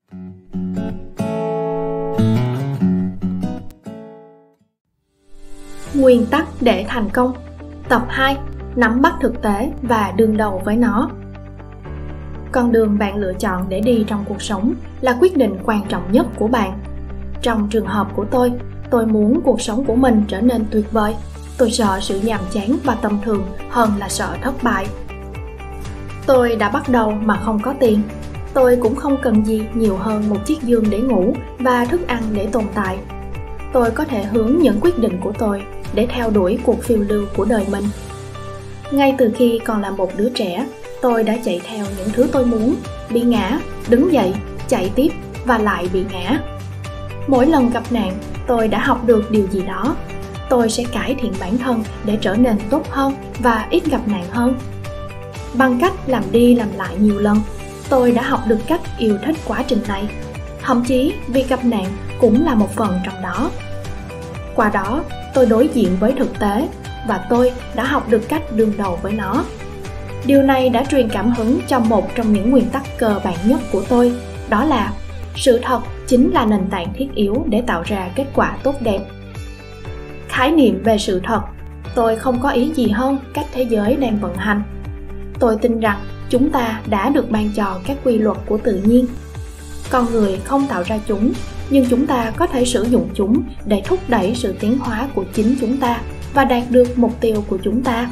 Nguyên tắc để thành công. Tập 2. Nắm bắt thực tế và đương đầu với nó. Con đường bạn lựa chọn để đi trong cuộc sống là quyết định quan trọng nhất của bạn. Trong trường hợp của tôi muốn cuộc sống của mình trở nên tuyệt vời. Tôi sợ sự nhàm chán và tầm thường hơn là sợ thất bại. Tôi đã bắt đầu mà không có tiền. Tôi cũng không cần gì nhiều hơn một chiếc giường để ngủ và thức ăn để tồn tại. Tôi có thể hướng những quyết định của tôi để theo đuổi cuộc phiêu lưu của đời mình. Ngay từ khi còn là một đứa trẻ, tôi đã chạy theo những thứ tôi muốn, bị ngã, đứng dậy, chạy tiếp và lại bị ngã. Mỗi lần gặp nạn, tôi đã học được điều gì đó. Tôi sẽ cải thiện bản thân để trở nên tốt hơn và ít gặp nạn hơn. Bằng cách làm đi làm lại nhiều lần, tôi đã học được cách yêu thích quá trình này. Thậm chí việc gặp nạn cũng là một phần trong đó. Qua đó, tôi đối diện với thực tế và tôi đã học được cách đương đầu với nó. Điều này đã truyền cảm hứng cho một trong những nguyên tắc cơ bản nhất của tôi, đó là sự thật chính là nền tảng thiết yếu để tạo ra kết quả tốt đẹp. Khái niệm về sự thật, tôi không có ý gì hơn cách thế giới đang vận hành. Tôi tin rằng chúng ta đã được ban cho các quy luật của tự nhiên. Con người không tạo ra chúng, nhưng chúng ta có thể sử dụng chúng để thúc đẩy sự tiến hóa của chính chúng ta và đạt được mục tiêu của chúng ta.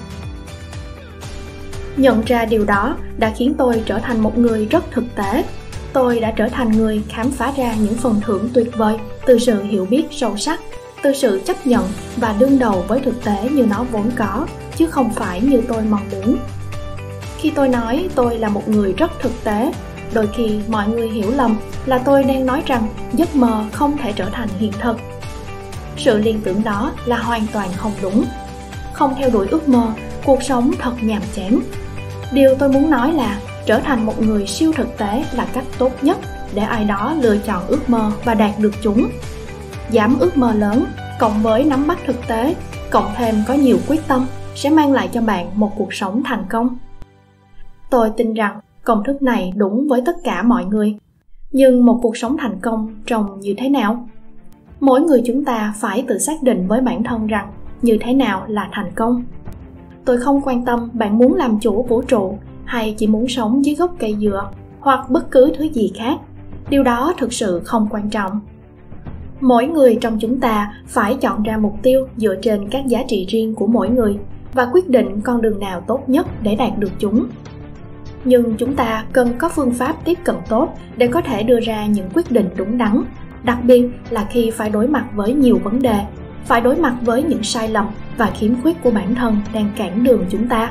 Nhận ra điều đó đã khiến tôi trở thành một người rất thực tế. Tôi đã trở thành người khám phá ra những phần thưởng tuyệt vời từ sự hiểu biết sâu sắc, từ sự chấp nhận và đương đầu với thực tế như nó vốn có, chứ không phải như tôi mong muốn. Khi tôi nói tôi là một người rất thực tế, đôi khi mọi người hiểu lầm là tôi đang nói rằng giấc mơ không thể trở thành hiện thực. Sự liên tưởng đó là hoàn toàn không đúng. Không theo đuổi ước mơ, cuộc sống thật nhàm chán. Điều tôi muốn nói là trở thành một người siêu thực tế là cách tốt nhất để ai đó lựa chọn ước mơ và đạt được chúng. Dám ước mơ lớn, cộng với nắm bắt thực tế, cộng thêm có nhiều quyết tâm sẽ mang lại cho bạn một cuộc sống thành công. Tôi tin rằng công thức này đúng với tất cả mọi người. Nhưng một cuộc sống thành công trông như thế nào? Mỗi người chúng ta phải tự xác định với bản thân rằng như thế nào là thành công. Tôi không quan tâm bạn muốn làm chủ vũ trụ hay chỉ muốn sống dưới gốc cây dừa hoặc bất cứ thứ gì khác. Điều đó thực sự không quan trọng. Mỗi người trong chúng ta phải chọn ra mục tiêu dựa trên các giá trị riêng của mỗi người và quyết định con đường nào tốt nhất để đạt được chúng. Nhưng chúng ta cần có phương pháp tiếp cận tốt để có thể đưa ra những quyết định đúng đắn, đặc biệt là khi phải đối mặt với nhiều vấn đề, phải đối mặt với những sai lầm và khiếm khuyết của bản thân đang cản đường chúng ta.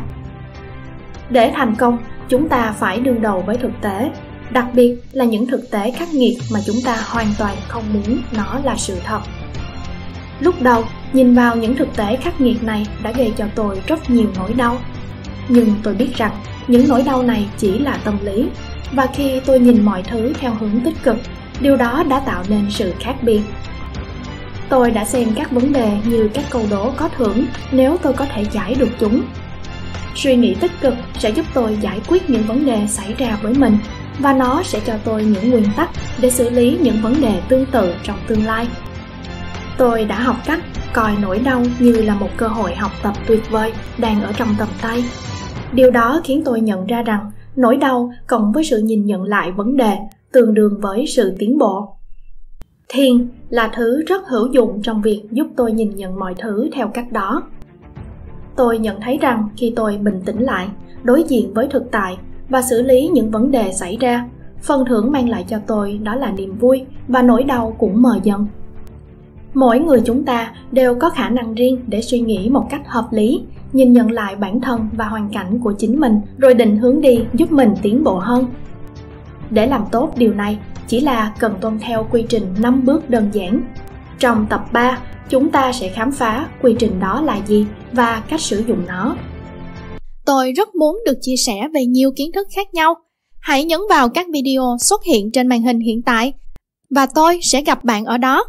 Để thành công, chúng ta phải đương đầu với thực tế, đặc biệt là những thực tế khắc nghiệt mà chúng ta hoàn toàn không muốn nó là sự thật. Lúc đầu, nhìn vào những thực tế khắc nghiệt này đã gây cho tôi rất nhiều nỗi đau. Nhưng tôi biết rằng những nỗi đau này chỉ là tâm lý, và khi tôi nhìn mọi thứ theo hướng tích cực, điều đó đã tạo nên sự khác biệt. Tôi đã xem các vấn đề như các câu đố có thưởng nếu tôi có thể giải được chúng. Suy nghĩ tích cực sẽ giúp tôi giải quyết những vấn đề xảy ra với mình, và nó sẽ cho tôi những nguyên tắc để xử lý những vấn đề tương tự trong tương lai. Tôi đã học cách coi nỗi đau như là một cơ hội học tập tuyệt vời đang ở trong tầm tay. Điều đó khiến tôi nhận ra rằng nỗi đau cộng với sự nhìn nhận lại vấn đề tương đương với sự tiến bộ. Thiền là thứ rất hữu dụng trong việc giúp tôi nhìn nhận mọi thứ theo cách đó. Tôi nhận thấy rằng khi tôi bình tĩnh lại, đối diện với thực tại và xử lý những vấn đề xảy ra, phần thưởng mang lại cho tôi đó là niềm vui và nỗi đau cũng mờ dần. Mỗi người chúng ta đều có khả năng riêng để suy nghĩ một cách hợp lý, nhìn nhận lại bản thân và hoàn cảnh của chính mình rồi định hướng đi giúp mình tiến bộ hơn. Để làm tốt điều này, chỉ là cần tuân theo quy trình 5 bước đơn giản. Trong tập 3, chúng ta sẽ khám phá quy trình đó là gì và cách sử dụng nó. Tôi rất muốn được chia sẻ về nhiều kiến thức khác nhau. Hãy nhấn vào các video xuất hiện trên màn hình hiện tại và tôi sẽ gặp bạn ở đó.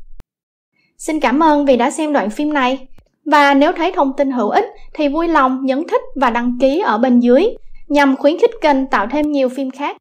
Xin cảm ơn vì đã xem đoạn phim này. Và nếu thấy thông tin hữu ích thì vui lòng nhấn thích và đăng ký ở bên dưới nhằm khuyến khích kênh tạo thêm nhiều phim khác